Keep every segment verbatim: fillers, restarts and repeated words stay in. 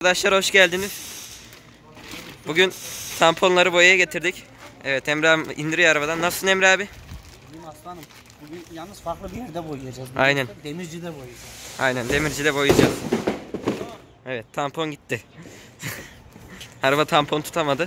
Arkadaşlar hoş geldiniz. Bugün tamponları boyaya getirdik. Evet, Emre abi indiriyor arabadan. Nasılsın Emre abi? Bugün aslanım. Bugün yalnız farklı bir yerde boyayacağız. Bugün Aynen. Demirci'de boyayacağız. Aynen, Demirci'de boyayacağız. Evet, tampon gitti. Araba tampon tutamadı.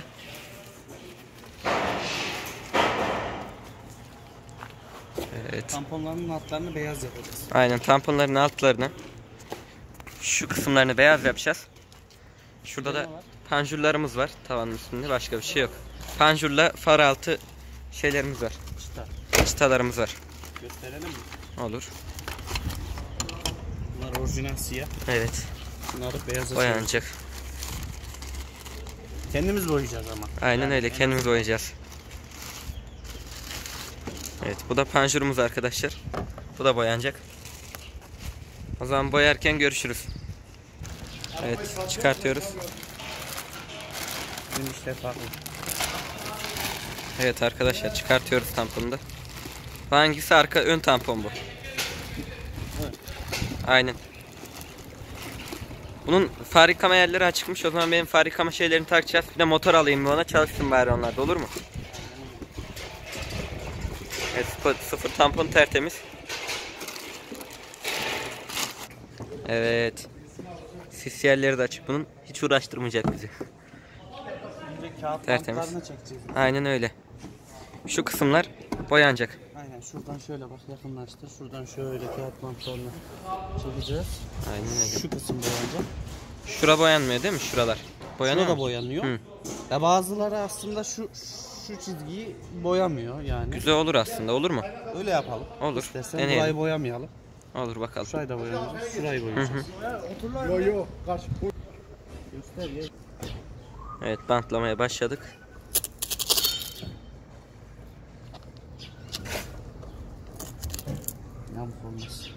Evet. Tamponların altlarını beyaz yapacağız. Aynen, tamponların altlarını, şu kısımlarını beyaz yapacağız. Şurada da panjurlarımız var tavanın üstünde, başka bir şey yok. Panjurla far altı şeylerimiz var. Çıta. Çıtalarımız var. Gösterelim mi? Olur. Bunlar orijinal siyah. Evet. Bunları beyaza Boyanacak. çevireceğiz. Kendimiz boyayacağız ama. Aynen yani öyle, kendimiz boyayacağız. Evet, bu da panjurumuz arkadaşlar. Bu da boyanacak. O zaman boyarken görüşürüz. Evet, çıkartıyoruz. Bizim işler farklı. Evet arkadaşlar, çıkartıyoruz tamponu da. Hangisi arka ön tampon bu? Evet. Aynen. Bunun far yıkama yerleri açıkmış. O zaman benim far yıkama şeylerini takacağız. Bir de motor alayım bir ona, çalışsın bari onlar da, olur mu? Evet, sıfır, sıfır tampon tertemiz. Evet. Sis yerleri de açık bunun. Hiç uğraştırmayacak bizi. Önce kağıt Tertemiz. bantlarını çekeceğiz. Aynen öyle. Şu kısımlar boyanacak. Aynen, şuradan şöyle bak, yakınlaştır. Şuradan şöyle kağıt bantlarını çekeceğiz. Aynen öyle. Şu kısım boyanacak. Şura boyanmıyor değil mi? Şuralar. Boyanıyor Şurada mu? boyanıyor. Hı. Ya bazıları aslında şu şu çizgiyi boyamıyor yani. Güzel olur aslında, olur mu? Öyle yapalım. Olur. İstersen Deneyelim. burayı boyamayalım. Olur bakalım. Şurayı da boyayacağız. Şurayı boyayacağız. Yo yo kaç. Göster ya. Evet, bantlamaya başladık. Yamuk olmaz.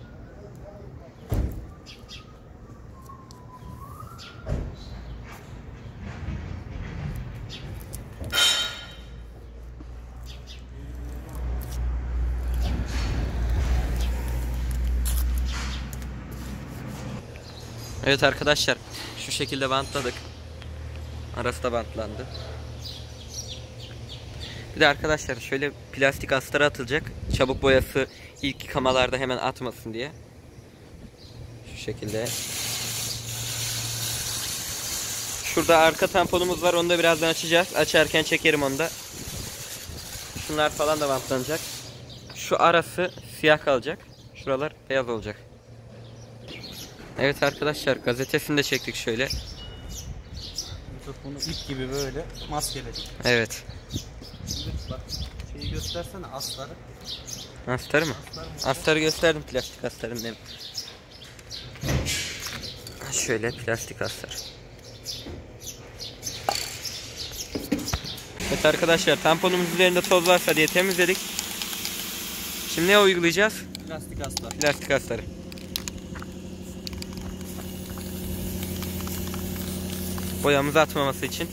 Evet arkadaşlar, şu şekilde bantladık. Arası da bantlandı. Bir de arkadaşlar şöyle plastik astara atılacak. Çabuk boyası ilk yıkamalarda hemen atmasın diye. Şu şekilde. Şurada arka tamponumuz var, onu da birazdan açacağız. Açarken çekerim onu da. Şunlar falan da bantlanacak. Şu arası siyah kalacak. Şuralar beyaz olacak. Evet arkadaşlar, gazetesini de çektik şöyle. Bunu ip gibi böyle maskeledik. Evet. Şimdi bak, şeyi göstersene, astarı. Astarı mı? Astarı gösterdim, plastik astarım benim. Şöyle plastik astar. Evet arkadaşlar, tamponumuz üzerinde toz varsa diye temizledik. Şimdi ne uygulayacağız? Plastik astar. Plastik astarı. Boyamızı atmaması için.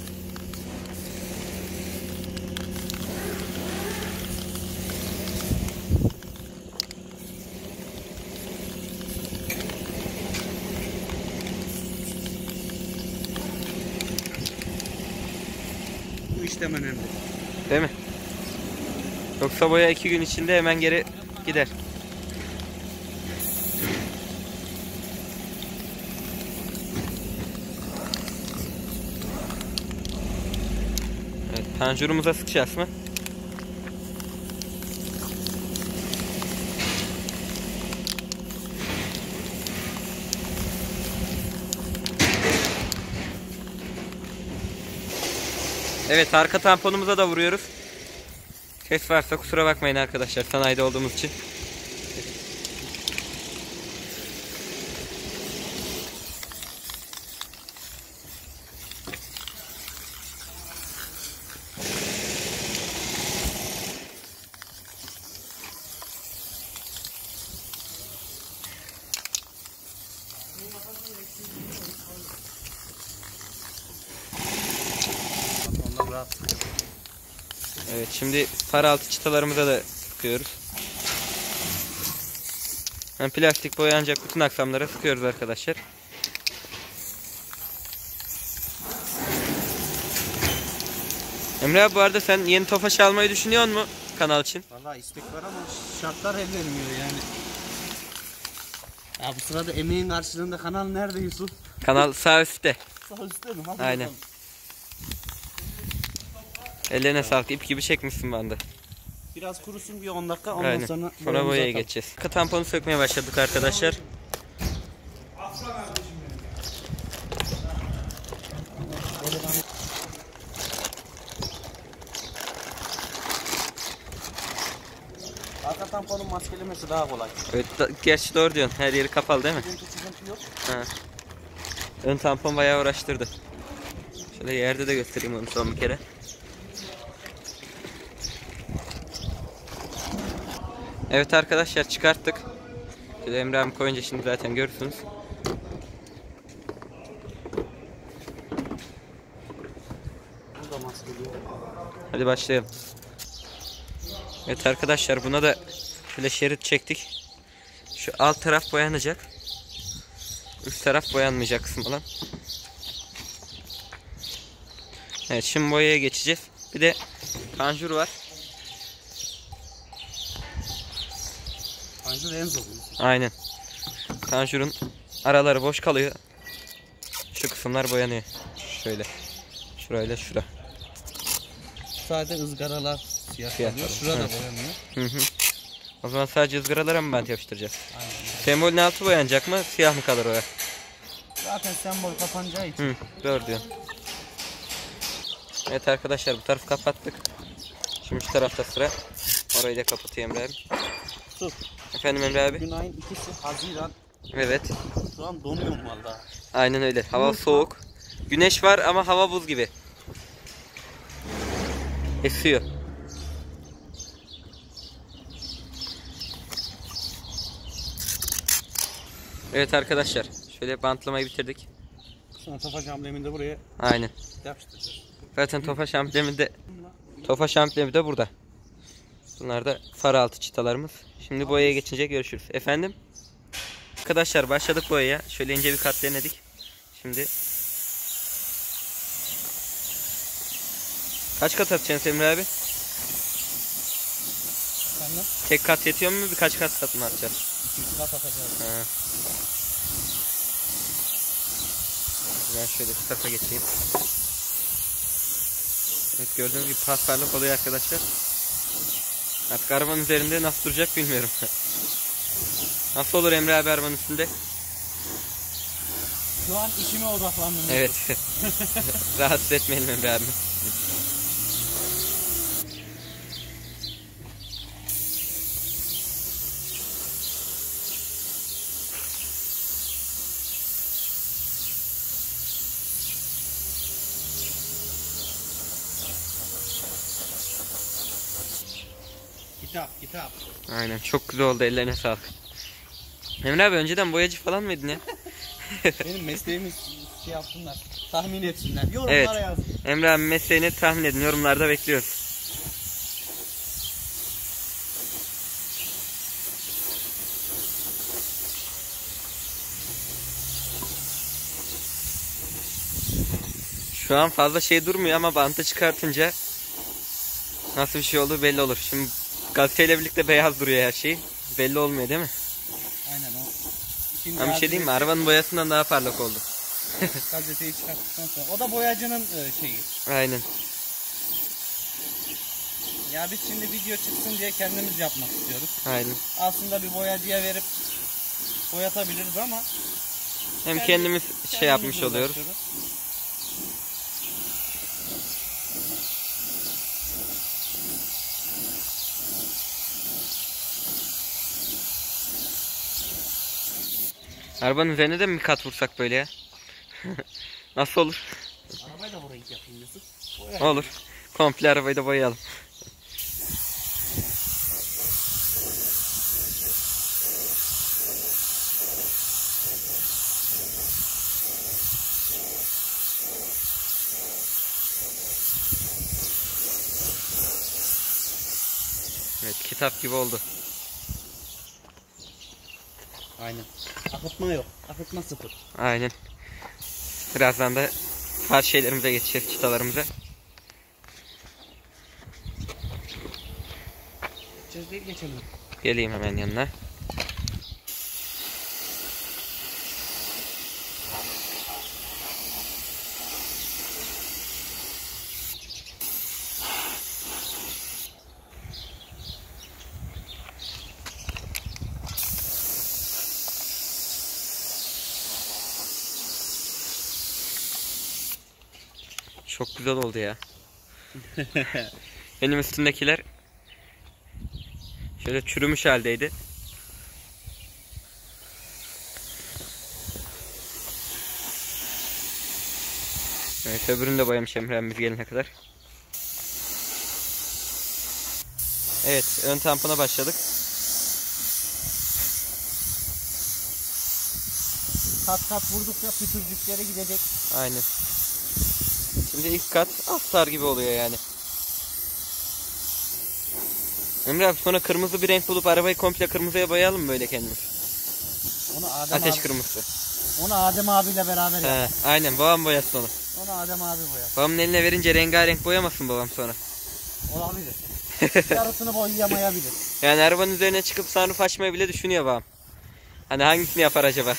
Bu işlem önemli. Değil mi? Yoksa boya iki gün içinde hemen geri gider. Evet, panjurumuza sıkacağız mı? Evet, arka tamponumuza da vuruyoruz. Ses varsa kusura bakmayın arkadaşlar, sanayide olduğumuz için. Ondan rahat sıkıyor. Evet, şimdi far altı çıtalarımıza da sıkıyoruz. Yani plastik boyanacak bütün aksamlara sıkıyoruz arkadaşlar. Emre abi bu arada sen yeni Tofaş almayı düşünüyor musun kanal için? Vallahi istek var ama şartlar el vermiyor yani. Ya bu sırada emeğin karşılığında kanal nerede Yusuf? Kanal sağ üstte. Sağ üstte mi? Hadi Aynen. bakalım. Ellerine sağlık. İp gibi çekmişsin bende. Biraz kurusun bir on dakika ondan Aynen. sonra Sonra boyaya atalım. geçeceğiz. Arka tamponu sökmeye başladık arkadaşlar. Arka tamponun maskelemesi daha kolay. Evet, da, gerçi doğru diyorsun. Her yeri kapalı değil mi? Sıkıntı sıkıntı yok. Ha. Ön tampon bayağı uğraştırdı. Şöyle yerde de göstereyim onu son bir kere. Evet arkadaşlar çıkarttık. Şöyle Emre abi koyunca şimdi zaten görürsünüz. Burada maskeliyor. Hadi başlayalım. Evet arkadaşlar buna da şöyle şerit çektik. Şu alt taraf boyanacak. Üst taraf boyanmayacak kısım olan. Evet şimdi boyaya geçeceğiz. Bir de panjur var. Panjur en zor. Aynen. Panjurun araları boş kalıyor. Şu kısımlar boyanıyor. Şöyle. Şurayla şura. Sadece ızgaralar siyah Siyah kalıyor. kalıyor. Şurada Evet. boyanıyor. Hı hı. O zaman sadece ızgaralara mı bant yapıştıracağız? Aynen. Sembolün altı boyanacak mı? Siyah mı kalır oraya? Zaten sembol kapanacağı için. Hı, doğru diyorsun. Evet arkadaşlar bu tarafı kapattık. Şimdi şu tarafta sıra. Orayı da kapatayım Emre abi. Sus. Efendim Emre abi? Bugün ayın ikisi Haziran. Evet. Şu an donuyorum valla. Aynen öyle. Hava soğuk. Güneş var ama hava buz gibi. Esiyor. Evet arkadaşlar. Şöyle bantlamayı bitirdik. Sonra Tofaş amblemini de buraya Aynen. yapıştıracağız. Zaten Tofaş amblemi de Tofaş amblemi de burada. Bunlar da far altı çıtalarımız. Şimdi boyaya geçince görüşürüz. Efendim? Arkadaşlar başladık boyaya. Şöyle ince bir kat denedik. Şimdi kaç kat atacaksın Emre abi? Sen de Tek kat yetiyor mu? Birkaç kat kat mı atacağız? iki kat atacağız. Ha. Ben şöyle şu tarafa geçeyim. Evet gördüğünüz gibi pasparlık oluyor arkadaşlar. Artık arabanın üzerinde nasıl duracak bilmiyorum. Nasıl olur Emre abi arabanın üstünde? Şu an işime odaklandım. Evet. Rahatsız etmeyelim Emre abi. Kitap, kitap. Aynen çok güzel oldu, ellerine sağlık. Emre abi önceden boyacı falan mıydın ya? Benim mesleğimi şey yapsınlar. Tahmin etsinler. Yorumlara Evet. yazın. Emre abi mesleğini tahmin edin, yorumlarda bekliyoruz. Şu an fazla şey durmuyor ama bantı çıkartınca nasıl bir şey olduğu belli olur. Şimdi gazeteyle birlikte beyaz duruyor her şey. Belli olmuyor değil mi? Aynen o. İşin Ama bir şey diyeyim mi? Arabanın boyasından daha parlak oldu. gazeteyi çıkarttıktan sonra. O da boyacının e, şeyi. Aynen. Ya biz şimdi video çıksın diye kendimiz yapmak istiyoruz. Aynen. Aslında bir boyacıya verip boyatabiliriz ama Hem kendi- kendimiz şey yapmış kendimiz oluyoruz. uğraşıyoruz. Arabanın üzerine de mi bir kat vursak böyle ya? Nasıl olur? Arabayı da burayı yapayım Yusuf. Boya. Olur. Komple arabayı da boyayalım. Evet, kitap gibi oldu. Aynen. Akıtma yok. Akıtma sıfır. Aynen. Birazdan da far şeylerimize geçeceğiz, çıtalarımıza. Geçeceğiz değil geçelim. Geleyim hemen yanına. Çok güzel oldu ya. Benim üstündekiler şöyle çürümüş haldeydi. Evet, öbürünü de boyamış Emre'miz gelene kadar. Evet, ön tampona başladık. Kat kat vurdukça pütürcüklere gidecek. Aynen. Şimdi ilk kat astar gibi oluyor yani. Emre abi, sonra kırmızı bir renk bulup arabayı komple kırmızıya boyayalım mı böyle kendimiz? Onu Adem Ateş abi, kırmızısı. onu Adem abiyle beraber He, yap. aynen, babam boyasın onu. Onu Adem abi boyar. Babamın eline verince rengarenk boyamasın babam sonra. Olabilir. Yarısını boyayamayabilir. Yani arabanın üzerine çıkıp sunroof açmayı bile düşünüyor babam. Hani hangisini yapar acaba?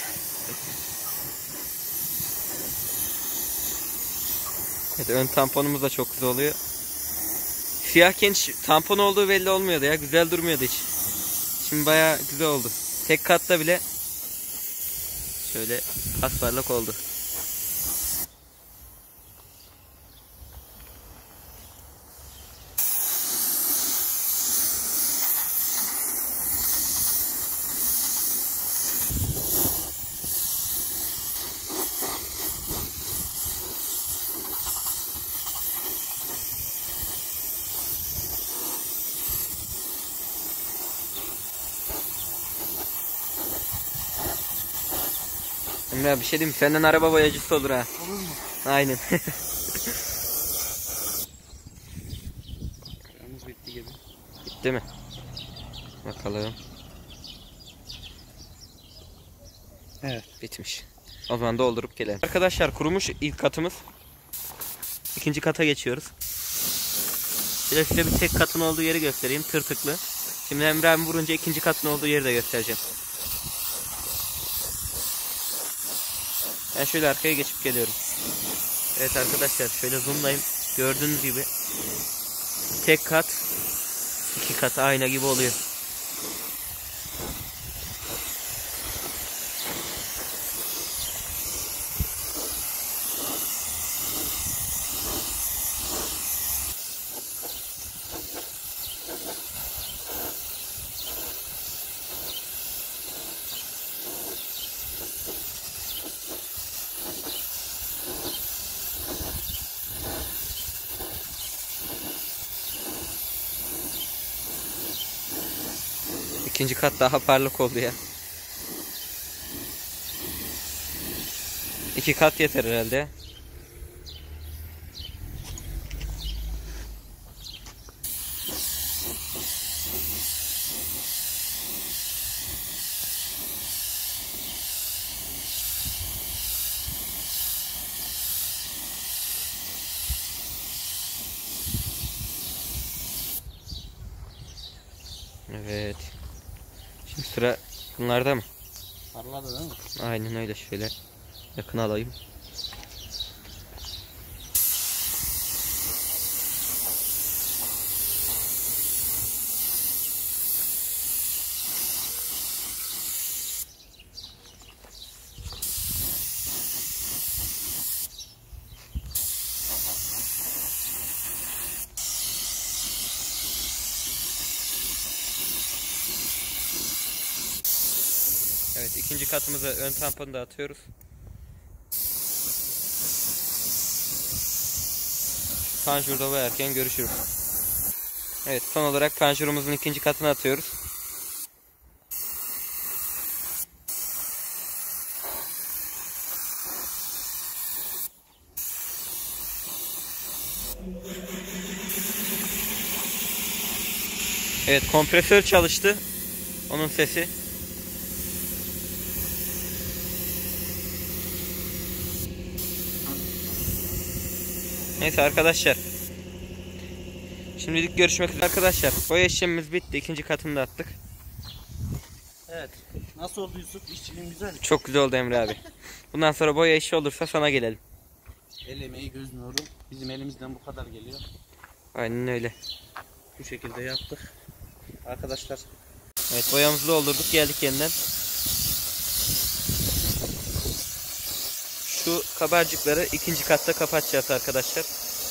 Evet, ön tamponumuz da çok güzel oluyor. Siyahken hiç tampon olduğu belli olmuyordu ya. Güzel durmuyordu hiç. Şimdi bayağı güzel oldu. Tek katta bile şöyle asparlak oldu. Emre bir şey diyeyim mi? Senden araba boyacısı olur ha. Olur mu? Aynen. Yalnız bitti gibi. Bitti mi? Bakalım. Evet. Bitmiş. O zaman doldurup gelelim. Arkadaşlar, kurumuş ilk katımız. İkinci kata geçiyoruz. Bir de size bir tek katın olduğu yeri göstereyim. Tırtıklı. Şimdi Emre abi vurunca ikinci katın olduğu yeri de göstereceğim. Ben şöyle arkaya geçip geliyorum. Evet arkadaşlar, şöyle zoomlayayım. Gördüğünüz gibi tek kat, iki kat ayna gibi oluyor. İkinci kat daha parlak oldu ya. İki kat yeter herhalde. Evet. Şimdi sıra bunlarda mı? Parladı değil mi? Aynen öyle, şöyle yakın alayım. Evet, ikinci katımıza ön tamponu da atıyoruz. Panjurda boyarken görüşürüz. Evet, son olarak panjurumuzun ikinci katını atıyoruz. Evet, kompresör çalıştı. Onun sesi. Neyse arkadaşlar. Şimdilik görüşmek üzere arkadaşlar. Boya işlemimiz bitti. İkinci katını da attık. Evet. Nasıl oldu Yusuf? İşçiliğin güzel. Çok güzel oldu Emre abi. Bundan sonra boya işi olursa sana gelelim. El emeği göz nuru. Bizim elimizden bu kadar geliyor. Aynen öyle. Bu şekilde yaptık. Arkadaşlar. Evet, boyamızı doldurduk, geldik yeniden. Şu kabarcıkları ikinci katta kapatacağız arkadaşlar.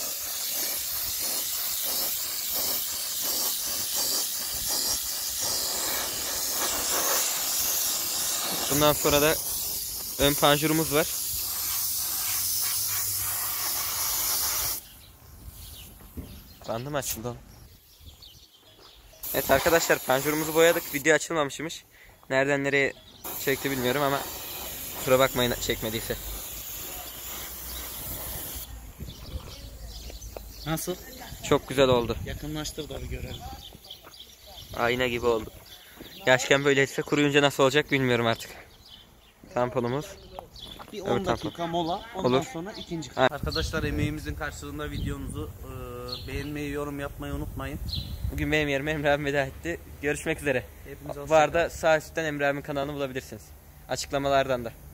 Bundan sonra da ön panjurumuz var. Bandım açıldı. Evet arkadaşlar, panjurumuzu boyadık. Video açılmamışmış. Nereden nereye çekti bilmiyorum ama kusura bakmayın çekmediyse. Nasıl? Çok güzel oldu. Yakınlaştır da bir görelim. Ayna gibi oldu. Yaşken böyleyse kuruyunca nasıl olacak bilmiyorum artık. Tamponumuz. Bir Evet, on dakika mola. Ondan olur. sonra ikinci Ha. kat. Arkadaşlar emeğimizin karşılığında videomuzu e, beğenmeyi, yorum yapmayı unutmayın. Bugün benim yerime Emre abim veda etti. Görüşmek üzere. Hepinize Bu arada sağ üstten Emre abimin kanalını bulabilirsiniz. Açıklamalardan da.